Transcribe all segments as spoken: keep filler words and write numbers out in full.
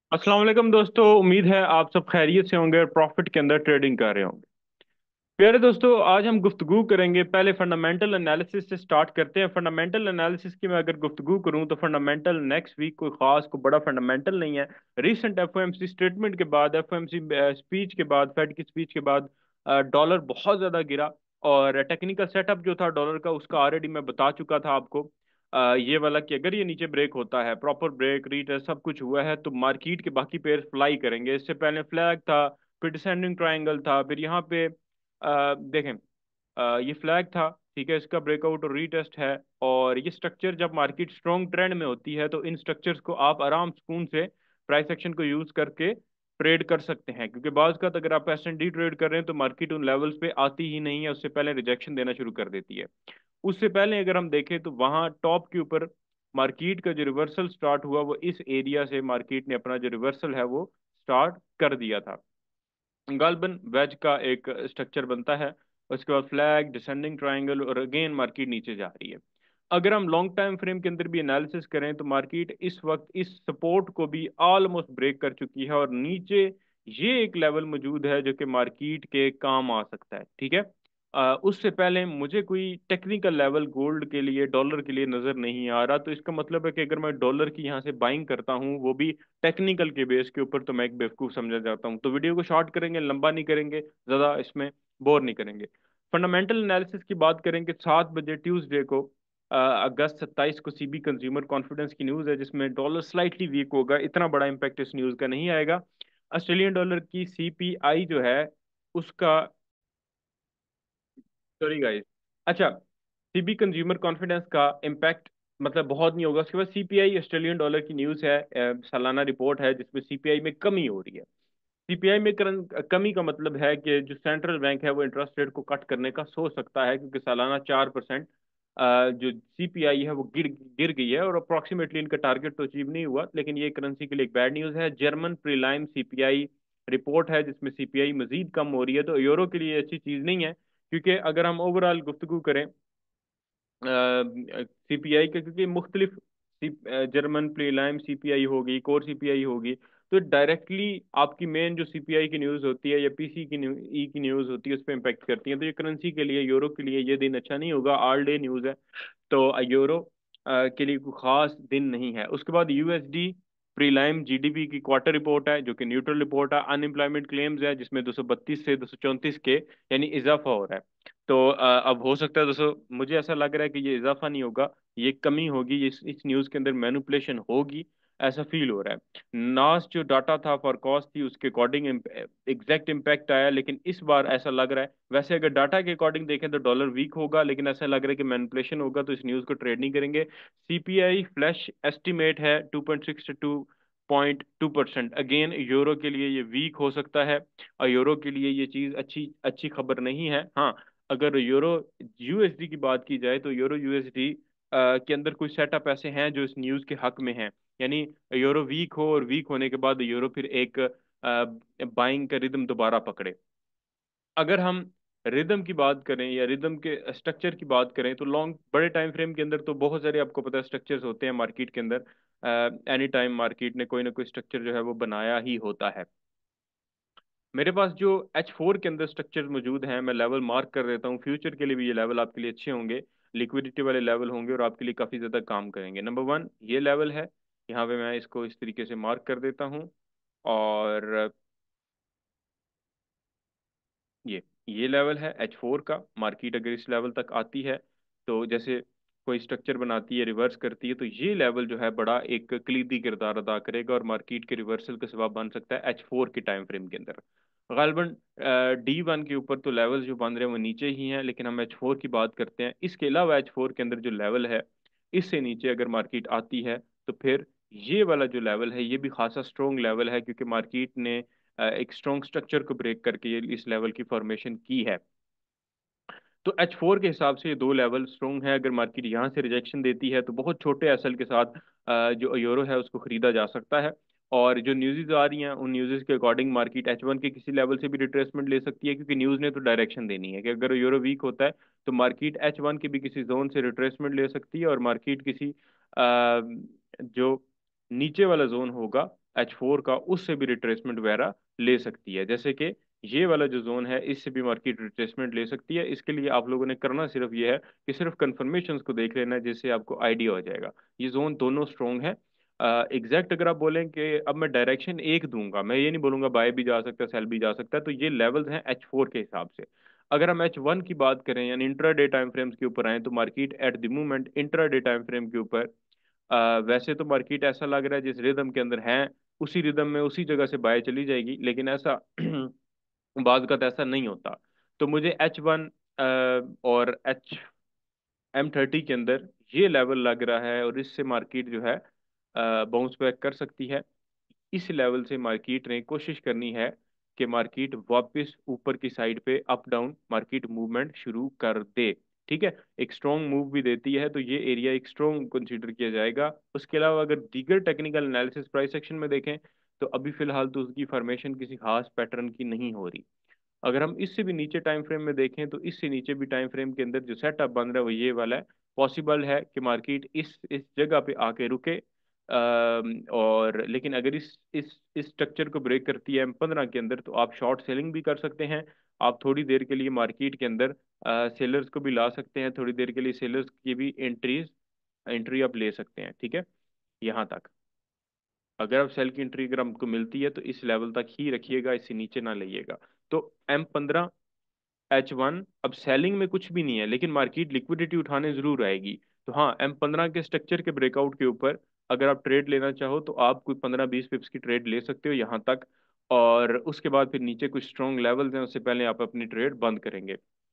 अस्सलाम वालेकुम दोस्तों। उम्मीद है आप सब खैरियत से होंगे और प्रॉफिट के अंदर ट्रेडिंग कर रहे होंगे। प्यारे दोस्तों, आज हम गुफ्तगू करेंगे। पहले फंडामेंटल एनालिसिस से स्टार्ट करते हैं। फंडामेंटल एनालिसिस की मैं अगर गुफ्तगू करूं तो फंडामेंटल नेक्स्ट वीक कोई खास को बड़ा फंडामेंटल नहीं है। रीसेंट एफओएमसी स्टेटमेंट के बाद, एफओएमसी स्पीच के बाद, फेड की स्पीच के बाद डॉलर बहुत ज्यादा गिरा। और टेक्निकल सेटअप जो था डॉलर का, उसका ऑलरेडी मैं बता चुका था आपको। अ, ये वाला कि अगर ये नीचे ब्रेक होता है, प्रॉपर ब्रेक रीटेस्ट सब कुछ हुआ है, तो मार्केट के बाकी पेयर फ्लाई करेंगे। इससे पहले फ्लैग था, फिर डिसेंडिंग ट्रायंगल था, फिर यहाँ पे अ, देखें, अ, ये फ्लैग था। ठीक है, इसका ब्रेकआउट और रीटेस्ट है। और ये स्ट्रक्चर जब मार्केट स्ट्रॉन्ग ट्रेंड में होती है तो इन स्ट्रक्चर्स को आप आराम सुकून से प्राइस एक्शन को यूज करके ट्रेड कर सकते हैं। क्योंकि बाज का अगर आप एस एंड डी ट्रेड कर रहे हैं तो मार्केट उन लेवल्स पे आती ही नहीं है, उससे पहले रिजेक्शन देना शुरू कर देती है। उससे पहले अगर हम देखें तो वहां टॉप के ऊपर मार्केट का जो रिवर्सल स्टार्ट हुआ, वो इस एरिया से मार्केट ने अपना जो रिवर्सल है वो स्टार्ट कर दिया था। गालबन वेज का एक स्ट्रक्चर बनता है, उसके बाद फ्लैग, डिसेंडिंग ट्रायंगल, और अगेन मार्केट नीचे जा रही है। अगर हम लॉन्ग टाइम फ्रेम के अंदर भी एनालिसिस करें तो मार्केट इस वक्त इस सपोर्ट को भी ऑलमोस्ट ब्रेक कर चुकी है और नीचे ये एक लेवल मौजूद है जो कि मार्केट के काम आ सकता है। ठीक है। अ, उससे पहले मुझे कोई टेक्निकल लेवल गोल्ड के लिए, डॉलर के लिए नजर नहीं आ रहा। तो इसका मतलब है कि अगर मैं डॉलर की यहाँ से बाइंग करता हूँ, वो भी टेक्निकल के बेस के ऊपर, तो मैं एक बेवकूफ समझा जाता हूँ। तो वीडियो को शॉर्ट करेंगे, लंबा नहीं करेंगे, ज्यादा इसमें बोर नहीं करेंगे। फंडामेंटल एनालिसिस की बात करेंगे। सात बजे ट्यूसडे को, अ, अगस्त सत्ताईस को सीबी कंज्यूमर कॉन्फिडेंस की न्यूज है, जिसमें डॉलर स्लाइटली वीक होगा। इतना बड़ा इंपैक्ट इस न्यूज का नहीं आएगा। ऑस्ट्रेलियन डॉलर की सीपीआई जो है उसका, सॉरी गाइस, अच्छा, सीबी कंज्यूमर कॉन्फिडेंस का इम्पैक्ट मतलब बहुत नहीं होगा। उसके बाद सीपीआई ऑस्ट्रेलियन डॉलर की न्यूज़ है, अ, सालाना रिपोर्ट है जिसमें सीपीआई में कमी हो रही है। सीपीआई में करन- कमी का मतलब है कि जो सेंट्रल बैंक है वो इंटरेस्ट रेट को कट करने का सोच सकता है, क्योंकि सालाना चार परसेंट, जो सीपीआई है वो गिर गिर गई है। और अप्रोक्सीमेटली इनका टारगेट तो अचीव नहीं हुआ, लेकिन ये करेंसी के लिए एक बैड न्यूज़ है। जर्मन प्रीलाइम सीपीआई रिपोर्ट है जिसमें सीपीआई मजीद कम हो रही है, तो यूरो के लिए अच्छी चीज़ नहीं है। क्योंकि अगर हम ओवरऑल गुफ्तगू करें सीपीआई के, क्योंकि मुख्तलिफ जर्मन प्रीलाइम सीपीआई होगी, कोर सीपीआई होगी, तो डायरेक्टली आपकी मेन जो सीपीआई की न्यूज़ होती है या पीसी की न्यू ई की न्यूज़ होती है उस पर इम्पेक्ट करती है। तो ये करेंसी के लिए, यूरो के लिए ये दिन अच्छा नहीं होगा। ऑल डे न्यूज़ है, तो यूरो के लिए कोई खास दिन नहीं है। उसके बाद यूएसडी प्रीलाइम जीडीपी की क्वार्टर रिपोर्ट है जो कि न्यूट्रल रिपोर्ट है। अनएम्प्लॉयमेंट क्लेम्स है जिसमें दो सौ बत्तीस से दो सौ चौंतीस के यानी इजाफा हो रहा है। तो अ, अब हो सकता है दोस्तों, मुझे ऐसा लग रहा है कि ये इजाफा नहीं होगा, ये कमी होगी। इस इस न्यूज़ के अंदर मैनिपुलेशन होगी, ऐसा फील हो रहा है। नास जो डाटा था फॉर कॉस्ट थी, उसके अकॉर्डिंग एग्जैक्ट इम्पैक्ट आया, लेकिन इस बार ऐसा लग रहा है, वैसे अगर डाटा के अकॉर्डिंग देखें तो डॉलर वीक होगा, लेकिन ऐसा लग रहा है कि मैनिपुलेशन होगा, तो इस न्यूज़ को ट्रेड नहीं करेंगे। सीपीआई फ्लैश एस्टिमेट है two point six two two point two percent. Again euro के लिए ये वीक हो सकता है, और यूरो के लिए ये चीज़ अच्छी अच्छी खबर नहीं है। हाँ, अगर यूरो यूएसडी की बात की जाए तो यूरो यूएसडी के अंदर कुछ सेटअप ऐसे हैं जो इस न्यूज़ के हक में हैं। यानी यूरो वीक हो और वीक होने के बाद यूरो फिर एक बाइंग का रिदम दोबारा पकड़े। अगर हम रिदम की बात करें या रिदम के स्ट्रक्चर की बात करें तो लॉन्ग बड़े टाइम फ्रेम के अंदर तो बहुत सारे आपको पता है स्ट्रक्चर्स होते हैं मार्केट के अंदर। एनी टाइम मार्केट ने कोई ना कोई स्ट्रक्चर जो है वो बनाया ही होता है। मेरे पास जो एच फोर के अंदर स्ट्रक्चर मौजूद हैं, मैं लेवल मार्क कर देता हूँ। फ्यूचर के लिए भी ये लेवल आपके लिए अच्छे होंगे, लिक्विडिटी वाले लेवल होंगे और आपके लिए काफ़ी ज़्यादा काम करेंगे। नंबर वन ये लेवल है, यहाँ पे मैं इसको इस तरीके से मार्क कर देता हूँ। और ये ये लेवल है एच फोर का। मार्केट अगर इस लेवल तक आती है, तो जैसे कोई स्ट्रक्चर बनाती है, रिवर्स करती है, तो ये लेवल जो है बड़ा एक कलीदी किरदार अदा करेगा और मार्केट के रिवर्सल का सबब बन सकता है एच फोर के टाइम फ्रेम के अंदर। गालबन डी वन के ऊपर तो लेवल्स जो बन रहे हैं वो नीचे ही हैं, लेकिन हम एच फोर की बात करते हैं। इसके अलावा एच फोर के अंदर जो लेवल है, इससे नीचे अगर मार्केट आती है तो फिर ये वाला जो लेवल है ये भी खासा स्ट्रॉन्ग लेवल है, क्योंकि मार्केट ने अ, एक स्ट्रॉन्ग स्ट्रक्चर को ब्रेक करके ये इस लेवल की फॉर्मेशन की है। तो एच फोर के हिसाब से ये दो लेवल स्ट्रॉन्ग है। अगर मार्केट यहाँ से रिजेक्शन देती है तो बहुत छोटे एसएल के साथ अ, जो यूरो है उसको खरीदा जा सकता है। और जो न्यूज़ आ रही हैं उन न्यूज़ के अकॉर्डिंग मार्केट एच वन के किसी लेवल से भी रिट्रेसमेंट ले सकती है, क्योंकि न्यूज़ ने तो डायरेक्शन देनी है कि अगर यूरो वीक होता है तो मार्केट एच वन के भी किसी जोन से रिट्रेसमेंट ले सकती है, और मार्केट किसी अ, जो नीचे वाला जोन होगा एच फोर का, उससे भी रिट्रेसमेंट वगैरह ले सकती है। जैसे कि ये वाला जो जोन है, इससे भी मार्केट रिट्रेसमेंट ले सकती है। इसके लिए आप लोगों ने करना सिर्फ ये है कि सिर्फ कन्फर्मेशन को देख लेना है, जिससे आपको आइडिया हो जाएगा। ये जोन दोनों स्ट्रॉन्ग है। एग्जैक्ट अगर आप बोलें कि अब मैं डायरेक्शन एक दूंगा, मैं ये नहीं बोलूंगा बाय भी जा सकता है सेल भी जा सकता है, तो ये लेवल्स हैं एच फोर के हिसाब से। अगर हम एच वन की बात करें यानी इंट्राडे टाइम फ्रेम्स के ऊपर आए, तो market at the moment intraday time frame के ऊपर अ, वैसे तो मार्केट ऐसा लग रहा है जिस रिदम के अंदर है उसी रिदम में उसी जगह से बाय चली जाएगी, लेकिन ऐसा बाज़ का ऐसा नहीं होता। तो मुझे एच वन और एच एम थर्टी के अंदर ये लेवल लग रहा है, और इससे मार्केट जो है बाउंस बैक कर सकती है। इस लेवल से मार्केट ने कोशिश करनी है कि मार्केट वापस ऊपर की साइड पे अप डाउन मार्केट मूवमेंट शुरू कर दे। ठीक है, एक स्ट्रॉन्ग मूव भी देती है तो ये एरिया एक स्ट्रॉन्ग कंसीडर किया जाएगा। उसके अलावा अगर दीगर टेक्निकल एनालिसिस प्राइस सेक्शन में देखें, तो अभी फिलहाल तो उसकी फॉर्मेशन किसी खास पैटर्न की नहीं हो रही। अगर हम इससे भी नीचे टाइम फ्रेम में देखें, तो इससे नीचे भी टाइम फ्रेम के अंदर जो सेटअप बन रहा है वो ये वाला है। पॉसिबल है कि मार्केट इस इस जगह पे आके रुके, अम, और लेकिन अगर इस इस इस स्ट्रक्चर को ब्रेक करती है एम पंद्रह के अंदर, तो आप शॉर्ट सेलिंग भी कर सकते हैं। आप थोड़ी देर के लिए मार्केट के अंदर सेलर्स को भी ला सकते हैं, थोड़ी देर के लिए सेलर्स की भी एंट्रीज एंट्री आप ले सकते हैं। ठीक है, यहाँ तक अगर आप सेल की एंट्री अगर आपको मिलती है तो इस लेवल तक ही रखिएगा, इससे नीचे ना लाइएगा। तो एम पंद्रह एच वन अब सेलिंग में कुछ भी नहीं है, लेकिन मार्केट लिक्विडिटी उठाने जरूर आएगी। तो हाँ, एम पंद्रह के स्ट्रक्चर के ब्रेकआउट के ऊपर अगर आप ट्रेड लेना चाहो तो आप कोई पंद्रह बीस पिप्स की ट्रेड ले सकते हो यहाँ तक, और उसके बाद फिर नीचे कुछ स्ट्रॉन्ग लेवल्स हैं, उससे पहले आप अपनी ट्रेड बंद करेंगे।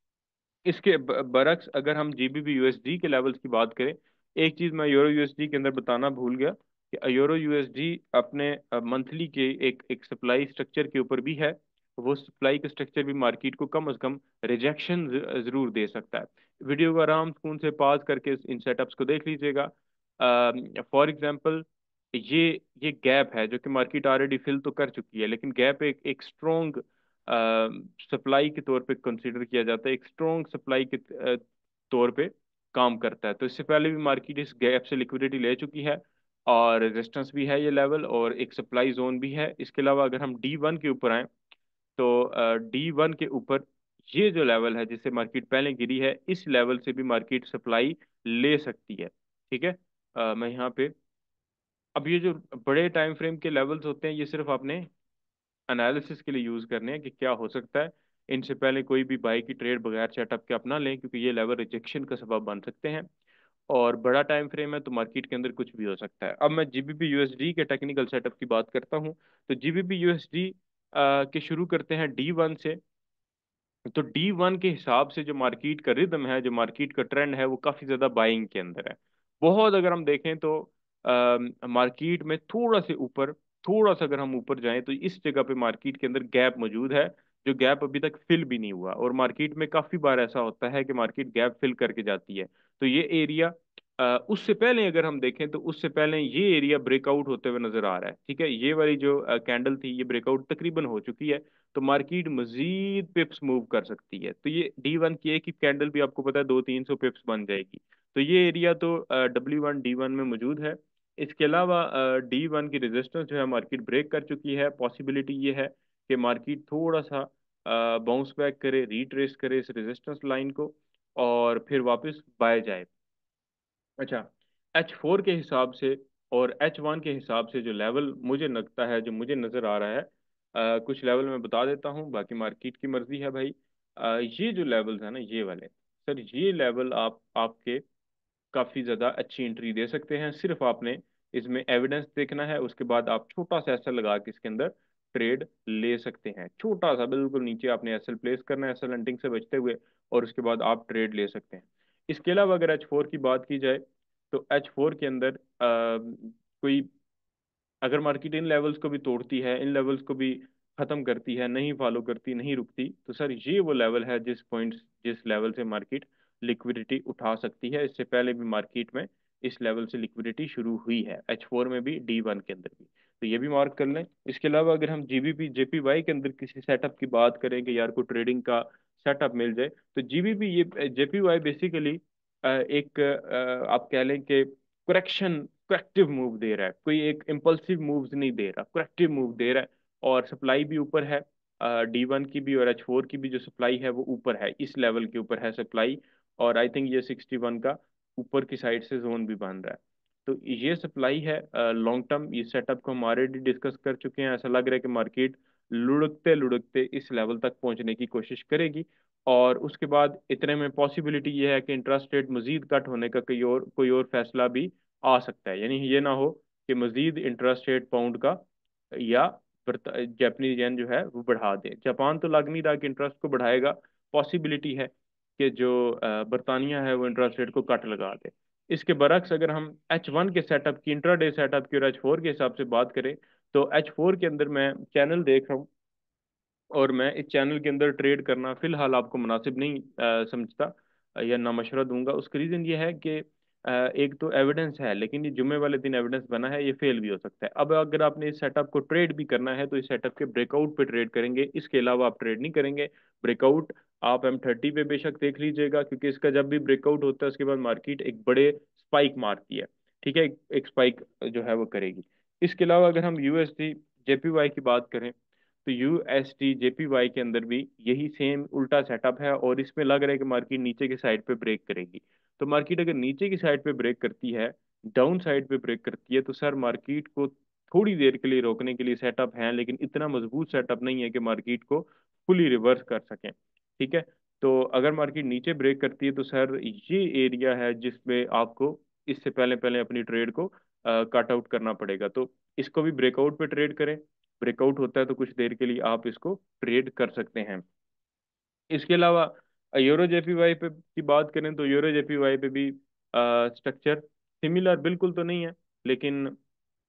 इसके ब- बरक्स अगर हम जीबीपी यूएसडी के लेवल्स की बात करें, एक चीज मैं यूरो यूएसडी के अंदर बताना भूल गया कि यूरो यूएसडी अपने मंथली के एक एक सप्लाई स्ट्रक्चर के ऊपर भी है। वो सप्लाई का स्ट्रक्चर भी मार्केट को कम से कम रिजेक्शन जरूर दे सकता है। वीडियो को आराम सुकून से पॉज करके इन सेटअप्स को देख लीजिएगा। फॉर एग्जांपल, ये ये गैप है जो कि मार्केट ऑलरेडी फिल तो कर चुकी है, लेकिन गैप एक एक स्ट्रॉन्ग सप्लाई के तौर पे कंसीडर किया जाता है, एक स्ट्रॉन्ग सप्लाई के अ, तौर पे काम करता है। तो इससे पहले भी मार्केट इस गैप से लिक्विडिटी ले चुकी है, और रेजिस्टेंस भी है ये लेवल, और एक सप्लाई जोन भी है। इसके अलावा अगर हम डी वन के ऊपर आए, तो डी वन के ऊपर ये जो लेवल है जिससे मार्केट पहले गिरी है, इस लेवल से भी मार्केट सप्लाई ले सकती है। ठीक है, अ, मैं यहाँ पे अब ये जो बड़े टाइम फ्रेम के लेवल्स होते हैं, ये सिर्फ आपने एनालिसिस के लिए यूज करने हैं कि क्या हो सकता है। इनसे पहले कोई भी बाई की ट्रेड बगैर सेटअप के अपना लें, क्योंकि ये लेवल रिजेक्शन का सबब बन सकते हैं। और बड़ा टाइम फ्रेम है तो मार्केट के अंदर कुछ भी हो सकता है। अब मैं जीबीपी यूएसडी के टेक्निकल सेटअप की बात करता हूँ। तो जीबीपी यूएसडी के शुरू करते हैं डी वन से। तो डी वन के हिसाब से जो मार्केट का रिदम है, जो मार्केट का ट्रेंड है, वो काफी ज्यादा बाइंग के अंदर है। बहुत अगर हम देखें तो मार्केट में थोड़ा से ऊपर, थोड़ा सा अगर हम ऊपर जाएं, तो इस जगह पे मार्केट के अंदर गैप मौजूद है, जो गैप अभी तक फिल भी नहीं हुआ। और मार्केट में काफी बार ऐसा होता है कि मार्केट गैप फिल करके जाती है। तो ये एरिया, उससे पहले अगर हम देखें तो उससे पहले ये एरिया ब्रेकआउट होते हुए नजर आ रहा है। ठीक है, ये वाली जो कैंडल थी ये ब्रेकआउट तकरीबन हो चुकी है। तो मार्केट मजीद पिप्स मूव कर सकती है। तो ये डी वन की एक ही कैंडल भी आपको पता है दो तीन सौ पिप्स बन जाएगी। तो ये एरिया तो डब्ल्यू वन डी वन में मौजूद है। इसके अलावा डी वन की रेजिस्टेंस जो है मार्केट ब्रेक कर चुकी है। पॉसिबिलिटी ये है कि मार्केट थोड़ा सा बाउंस बैक करे, रिट्रेस करे इस रेजिस्टेंस लाइन को, और फिर वापस बाय जाए। अच्छा, एच फोर के हिसाब से और एच वन के हिसाब से जो लेवल मुझे लगता है, जो मुझे नज़र आ रहा है, अ, कुछ लेवल मैं बता देता हूँ, बाकी मार्केट की मर्जी है भाई। अ, ये जो लेवल्स है ना, ये वाले सर, ये लेवल आप आपके काफ़ी ज़्यादा अच्छी एंट्री दे सकते हैं। सिर्फ आपने इसमें एविडेंस देखना है, उसके बाद आप छोटा सा एसएल लगा के इसके अंदर ट्रेड ले सकते हैं। छोटा सा बिल्कुल नीचे आपने एसएल प्लेस करना है, एसएल हंटिंग से बचते हुए, और उसके बाद आप ट्रेड ले सकते हैं। इसके अलावा अगर एच फोर की बात की जाए, तो एच फोर के अंदर अ, कोई अगर मार्केट इन लेवल्स को भी तोड़ती है, इन लेवल्स को भी खत्म करती है, नहीं फॉलो करती, नहीं रुकती, तो सर ये वो लेवल है जिस पॉइंट जिस लेवल से मार्केट लिक्विडिटी उठा सकती है। इससे पहले भी मार्केट में इस लेवल से लिक्विडिटी शुरू हुई है, एच फोर में भी, डी वन के अंदर भी। तो ये भी मार्क कर लें। इसके अलावा अगर हम जीबीपी जेपीवाई के अंदर किसी सेटअप की बात करें कि यार को ट्रेडिंग का सेटअप मिल जाए, तो जीबीपी ये जेपीवाई बेसिकली एक अ, आप कह लें कि करेक्शन करेक्टिव मूव दे रहा है, कोई एक इम्पल्सिव मूव्स नहीं दे रहा, करेक्टिव मूव दे रहा है। और सप्लाई भी ऊपर है, डी वन की भी और एच फोर की भी जो सप्लाई है वो ऊपर है, इस लेवल के ऊपर है सप्लाई। और आई थिंक ये सिक्सटी वन का ऊपर की साइड से जोन भी बन रहा है। तो ये सप्लाई है लॉन्ग टर्म। ये सेटअप को हम ऑलरेडी डिस्कस कर चुके हैं। ऐसा लग रहा है कि मार्केट लुढ़कते लुढ़कते इस लेवल तक पहुंचने की कोशिश करेगी। और उसके बाद इतने में पॉसिबिलिटी ये है कि इंटरेस्ट रेट मजीद कट होने का कोई और कोई और फैसला भी आ सकता है। यानी ये ना हो कि मजीद इंटरेस्ट रेट पाउंड का या जापानीज येन जो है वो बढ़ा दे। जापान तो लग नहीं रहा कि इंटरेस्ट को बढ़ाएगा। पॉसिबिलिटी है कि जो अ, बरतानिया है वो इंटरेस्ट रेट को कट लगा दे। इसके बरक्स अगर हम एच वन के सेटअप की, इंट्राडे सेटअप की और एच फोर के हिसाब से बात करें, तो एच फोर के अंदर मैं चैनल देख रहा हूँ और मैं इस चैनल के अंदर ट्रेड करना फिलहाल आपको मुनासिब नहीं अ, समझता अ, या ना मशवरा दूंगा। उसका रीज़न ये है कि अ, एक तो एविडेंस है, लेकिन ये जुम्मे वाले दिन एविडेंस बना है, ये फेल भी हो सकता है। अब अगर आपने इस सेटअप को ट्रेड भी करना है तो इस सेटअप के ब्रेकआउट पे ट्रेड करेंगे, इसके अलावा आप ट्रेड नहीं करेंगे। ब्रेकआउट आप एम थर्टी पे बेशक देख लीजिएगा, क्योंकि इसका जब भी ब्रेकआउट होता है उसके बाद मार्केट एक बड़े स्पाइक मारती है। ठीक है, एक, एक स्पाइक जो है वो करेगी। इसके अलावा अगर हम यूएसडी जेपीवाई की बात करें, तो यू एस टी जेपीवाई के अंदर भी यही सेम उल्टा सेटअप है और इसमें लग रहा है कि मार्केट नीचे की साइड पे ब्रेक करेगी। तो मार्केट अगर नीचे की साइड पे ब्रेक करती है, डाउन साइड पे ब्रेक करती है, तो सर मार्केट को थोड़ी देर के लिए रोकने के लिए सेटअप है, लेकिन इतना मजबूत सेटअप नहीं है कि मार्केट को फुली रिवर्स कर सकें। ठीक है, तो अगर मार्केट नीचे ब्रेक करती है तो सर ये एरिया है जिसमें आपको इससे पहले पहले अपनी ट्रेड को कट आउट करना पड़ेगा। तो इसको भी ब्रेकआउट पे ट्रेड करें। ब्रेकआउट होता है तो कुछ देर के लिए आप इसको ट्रेड कर सकते हैं। इसके अलावा यूरो जेपीवाई पे की बात करें तो यूरो जेपीवाई पे भी स्ट्रक्चर सिमिलर बिल्कुल तो नहीं है, लेकिन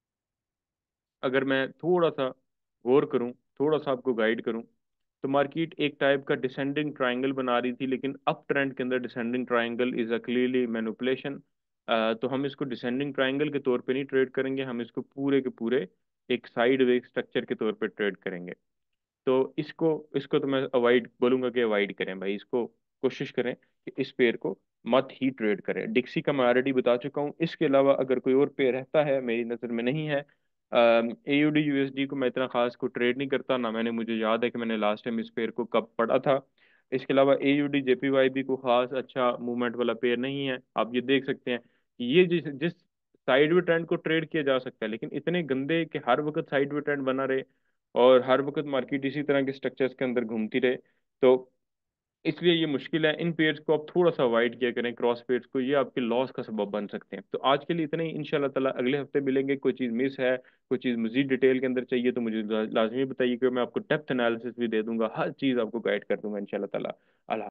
अगर मैं थोड़ा सा गौर करूं, थोड़ा सा आपको गाइड करूं, तो मार्केट एक टाइप का डिसेंडिंग ट्रायंगल बना रही थी, लेकिन अप ट्रेंड के अंदर descending triangle is a clearly manipulation. तो हम इसको डिसेंडिंग ट्रायंगल के तौर पे नहीं ट्रेड करेंगे, हम इसको पूरे के पूरे एक साइड वे स्ट्रक्चर के तौर पे ट्रेड करेंगे। तो इसको इसको तो मैं अवॉइड बोलूंगा कि अवॉइड करें भाई, इसको कोशिश करें कि इस पेयर को मत ही ट्रेड करें। डिक्सी का मैं ऑलरेडी बता चुका हूँ। इसके अलावा अगर कोई और पेयर रहता है, मेरी नज़र में नहीं है। A U D U S D को मैं इतना खास को ट्रेड नहीं करता ना, मैंने मुझे याद है कि मैंने लास्ट टाइम इस पेयर को कब पढ़ा था। इसके अलावा A U D J P Y भी को खास अच्छा मूवमेंट वाला पेयर नहीं है। आप ये देख सकते हैं कि ये जिस जिस साइडवे ट्रेंड को ट्रेड किया जा सकता है, लेकिन इतने गंदे कि हर वक्त साइडवे ट्रेंड बना रहे और हर वक्त मार्केट इसी तरह के स्ट्रक्चर्स के अंदर घूमती रहे, तो इसलिए ये मुश्किल है। इन पेयर्स को आप थोड़ा सा अवॉइड किया करें, क्रॉस पेयर्स को, ये आपके लॉस का सबब बन सकते हैं। तो आज के लिए इतना ही, इंशाल्लाह ताला अगले हफ्ते मिलेंगे। कोई चीज़ मिस है, कोई चीज़ मजीद डिटेल के अंदर चाहिए तो मुझे ला- लाजमी बताइए कि मैं आपको डेप्थ एनालिसिस भी दे दूंगा, हर चीज़ आपको गाइड कर दूंगा इंशाल्लाह ताला। अल्लाह